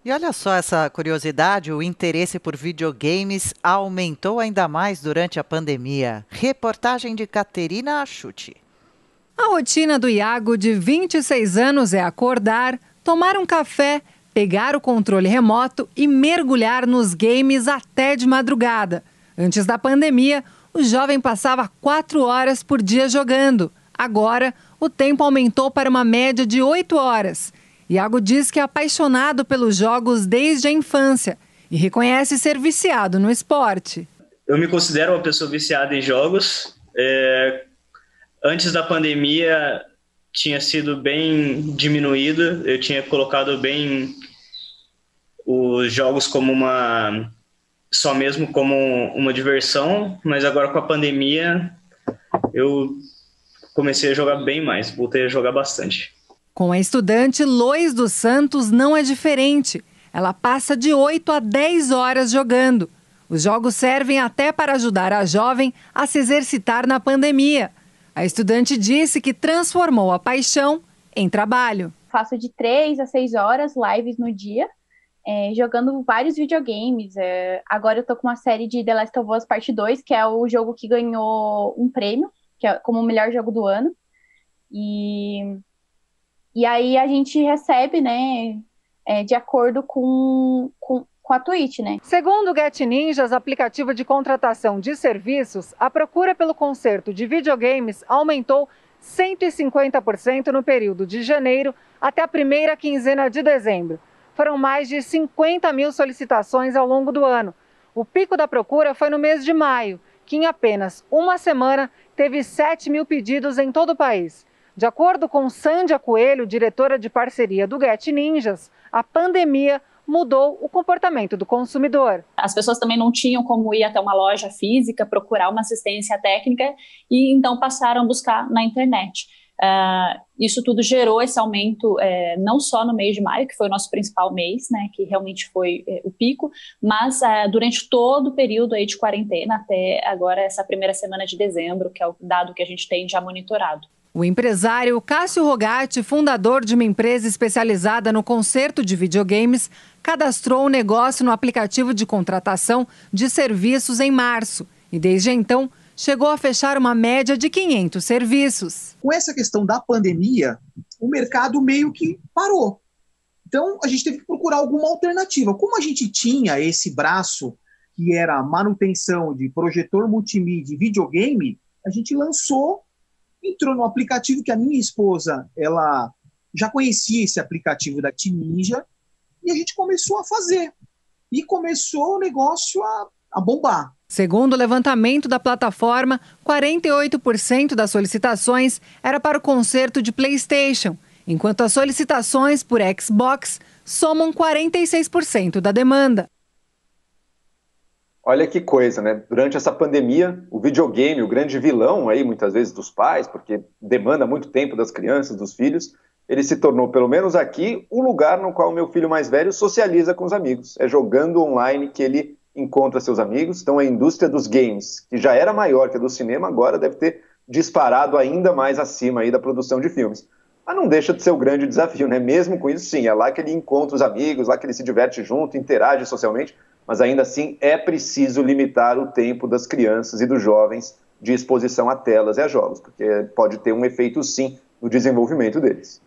E olha só essa curiosidade, o interesse por videogames aumentou ainda mais durante a pandemia. Reportagem de Caterina Achuti. A rotina do Iago, de 26 anos, é acordar, tomar um café, pegar o controle remoto e mergulhar nos games até de madrugada. Antes da pandemia, o jovem passava 4 horas por dia jogando. Agora, o tempo aumentou para uma média de 8 horas. Iago diz que é apaixonado pelos jogos desde a infância e reconhece ser viciado no esporte. Eu me considero uma pessoa viciada em jogos. Antes da pandemia tinha sido bem diminuída. Eu tinha colocado bem os jogos como só mesmo como uma diversão, mas agora com a pandemia eu comecei a jogar bem mais, voltei a jogar bastante. Com a estudante Lois dos Santos não é diferente. Ela passa de 8 a 10 horas jogando. Os jogos servem até para ajudar a jovem a se exercitar na pandemia. A estudante disse que transformou a paixão em trabalho. Faço de 3 a 6 horas lives no dia, jogando vários videogames. Agora eu tô com uma série de The Last of Us Parte 2, que é o jogo que ganhou um prêmio, que é como o melhor jogo do ano. E aí a gente recebe, né, de acordo com a Twitch, né? Segundo o Get Ninjas, aplicativo de contratação de serviços, a procura pelo concerto de videogames aumentou 150% no período de janeiro até a primeira quinzena de dezembro. Foram mais de 50 mil solicitações ao longo do ano. O pico da procura foi no mês de maio, que em apenas uma semana teve 7 mil pedidos em todo o país. De acordo com Sândia Coelho, diretora de parceria do Get Ninjas, a pandemia mudou o comportamento do consumidor. As pessoas também não tinham como ir até uma loja física, procurar uma assistência técnica e então passaram a buscar na internet. Isso tudo gerou esse aumento não só no mês de maio, que foi o nosso principal mês, né, que realmente foi o pico, mas durante todo o período aí de quarentena até agora essa primeira semana de dezembro, que é o dado que a gente tem já monitorado. O empresário Cássio Rogatti, fundador de uma empresa especializada no conserto de videogames, cadastrou o negócio no aplicativo de contratação de serviços em março e, desde então, chegou a fechar uma média de 500 serviços. Com essa questão da pandemia, o mercado meio que parou. Então, a gente teve que procurar alguma alternativa. Como a gente tinha esse braço, que era a manutenção de projetor multimídia e videogame, a gente entrou no aplicativo que a minha esposa, ela já conhecia esse aplicativo da Ninja, e a gente começou a fazer. E começou o negócio a bombar. Segundo o levantamento da plataforma, 48% das solicitações era para o conserto de PlayStation, enquanto as solicitações por Xbox somam 46% da demanda. Olha que coisa, né? Durante essa pandemia, o videogame, o grande vilão aí, muitas vezes dos pais, porque demanda muito tempo das crianças, dos filhos, ele se tornou, pelo menos aqui, o lugar no qual o meu filho mais velho socializa com os amigos. É jogando online que ele encontra seus amigos. Então a indústria dos games, que já era maior que a do cinema, agora deve ter disparado ainda mais acima aí da produção de filmes. Mas não deixa de ser o grande desafio, né? Mesmo com isso, sim, é lá que ele encontra os amigos, lá que ele se diverte junto, interage socialmente, mas ainda assim é preciso limitar o tempo das crianças e dos jovens de exposição a telas e a jogos, porque pode ter um efeito, sim, no desenvolvimento deles.